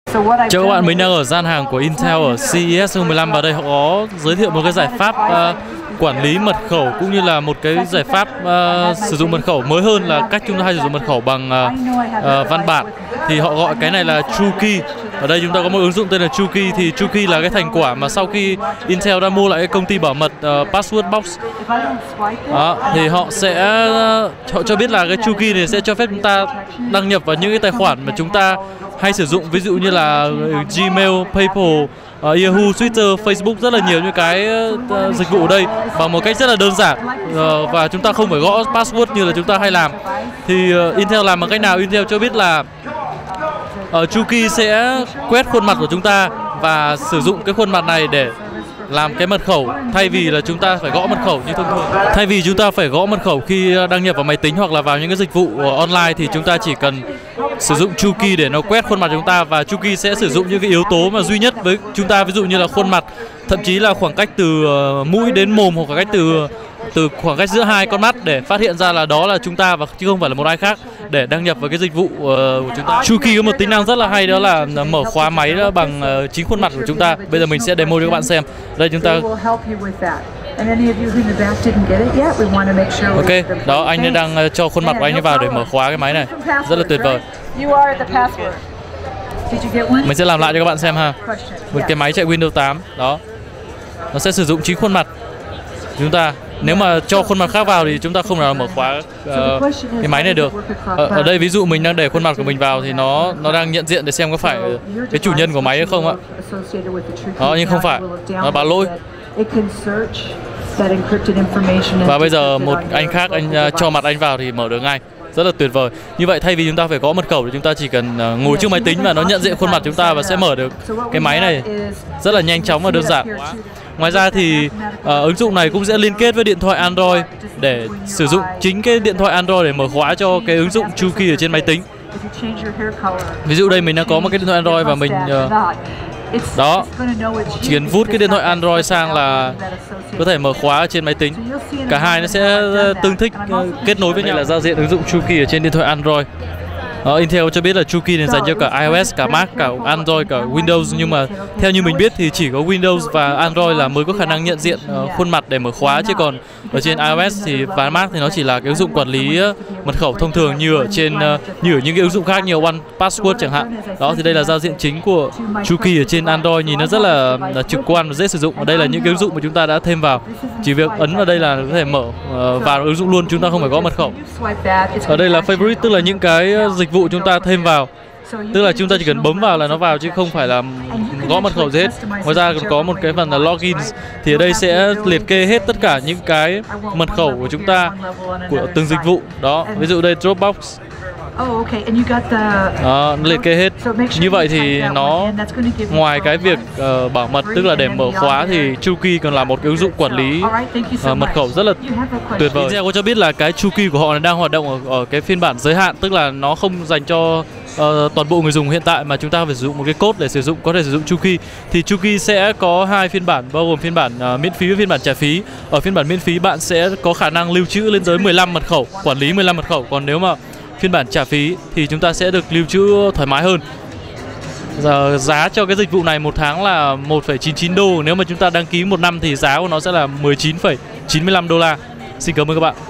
Chào các bạn, mình đang ở gian hàng của Intel ở CES 2015 và đây họ có giới thiệu một cái giải pháp quản lý mật khẩu cũng như là một cái giải pháp sử dụng mật khẩu mới hơn là cách chúng ta hay sử dụng mật khẩu bằng văn bản. Thì họ gọi cái này là TrueKey. Ở đây chúng ta có một ứng dụng tên là TrueKey. Thì TrueKey là cái thành quả mà sau khi Intel đã mua lại cái công ty bảo mật Passwordbox. Đó, thì họ cho biết là cái TrueKey này sẽ cho phép chúng ta đăng nhập vào những cái tài khoản mà chúng ta hay sử dụng, ví dụ như là Gmail, PayPal, Yahoo, Twitter, Facebook, rất là nhiều những cái dịch vụ ở đây bằng một cách rất là đơn giản và chúng ta không phải gõ password như là chúng ta hay làm. Thì Intel làm bằng cách nào? Intel cho biết là TrueKey sẽ quét khuôn mặt của chúng ta và sử dụng cái khuôn mặt này để làm cái mật khẩu, thay vì là chúng ta phải gõ mật khẩu như thông thường. Thay vì chúng ta phải gõ mật khẩu khi đăng nhập vào máy tính hoặc là vào những cái dịch vụ online thì chúng ta chỉ cần sử dụng TrueKey để nó quét khuôn mặt chúng ta, và TrueKey sẽ sử dụng những cái yếu tố mà duy nhất với chúng ta, ví dụ như là khuôn mặt, thậm chí là khoảng cách từ mũi đến mồm hoặc khoảng cách từ khoảng cách giữa hai con mắt để phát hiện ra là đó là chúng ta và chứ không phải là một ai khác để đăng nhập vào cái dịch vụ của chúng ta. TrueKey có một tính năng rất là hay, đó là mở khóa máy đó bằng chính khuôn mặt của chúng ta. Bây giờ mình sẽ demo cho các bạn xem. Đây chúng ta. Ok, đó anh ấy đang cho khuôn mặt của anh ấy vào để mở khóa cái máy này. Rất là tuyệt vời. Mình sẽ làm lại cho các bạn xem ha. Một cái máy chạy Windows 8 đó, nó sẽ sử dụng chính khuôn mặt chúng ta. Nếu mà cho khuôn mặt khác vào thì chúng ta không nào mở khóa cái máy này được. Ở đây ví dụ mình đang để khuôn mặt của mình vào thì nó đang nhận diện để xem có phải cái chủ nhân của máy hay không ạ. Đó, nhưng không phải, nó báo lỗi. Và bây giờ một anh khác anh cho mặt anh vào thì mở được ngay. Rất là tuyệt vời. Như vậy thay vì chúng ta phải gõ mật khẩu thì chúng ta chỉ cần ngồi trước máy tính và nó nhận diện khuôn mặt chúng ta và sẽ mở được cái máy này rất là nhanh chóng và đơn giản. Ngoài ra thì ứng dụng này cũng sẽ liên kết với điện thoại Android để sử dụng chính cái điện thoại Android để mở khóa cho cái ứng dụng TrueKey ở trên máy tính. Ví dụ đây mình đang có một cái điện thoại Android và mình đó, chỉ cần vút cái điện thoại Android sang là có thể mở khóa ở trên máy tính. Cả hai nó sẽ tương thích kết nối với nhau. Đây là giao diện ứng dụng TrueKey ở trên điện thoại Android. Intel cho biết là TrueKey này dành cho cả iOS, cả Mac, cả Android, cả Windows. Nhưng mà theo như mình biết thì chỉ có Windows và Android là mới có khả năng nhận diện khuôn mặt để mở khóa. Chứ còn ở trên iOS và Mac thì nó chỉ là cái ứng dụng quản lý mật khẩu thông thường như ở những cái ứng dụng khác, như One Password chẳng hạn. Đó, thì đây là giao diện chính của TrueKey ở trên Android, nhìn nó rất là trực quan và dễ sử dụng. Ở đây là những cái ứng dụng mà chúng ta đã thêm vào. Chỉ việc ấn vào đây là có thể mở vào ứng dụng luôn, chúng ta không phải gõ mật khẩu. Ở đây là favorite, tức là những cái dịch vụ chúng ta thêm vào, tức là chúng ta chỉ cần bấm vào là nó vào chứ không phải là gõ mật khẩu gì hết. Ngoài ra còn có một cái phần là login, thì ở đây sẽ liệt kê hết tất cả những cái mật khẩu của chúng ta của từng dịch vụ. Đó, ví dụ đây Dropbox. Đó, nó liệt kê hết. Như vậy thì nó ngoài cái việc bảo mật, tức là để mở khóa, thì TrueKey còn là một cái ứng dụng quản lý mật khẩu rất là tuyệt vời. Intel có cho biết là cái TrueKey của họ đang hoạt động ở cái phiên bản giới hạn, tức là nó không dành cho toàn bộ người dùng hiện tại, mà chúng ta phải sử dụng một cái code để có thể sử dụng TrueKey. Thì TrueKey sẽ có hai phiên bản, bao gồm phiên bản miễn phí và phiên bản trả phí. Ở phiên bản miễn phí bạn sẽ có khả năng lưu trữ lên tới 15 mật khẩu, quản lý 15 mật khẩu. Còn nếu mà phiên bản trả phí thì chúng ta sẽ được lưu trữ thoải mái hơn. Giờ giá cho cái dịch vụ này một tháng là 1,99 đô. Nếu mà chúng ta đăng ký một năm thì giá của nó sẽ là 19,95 đô la. Xin cảm ơn các bạn.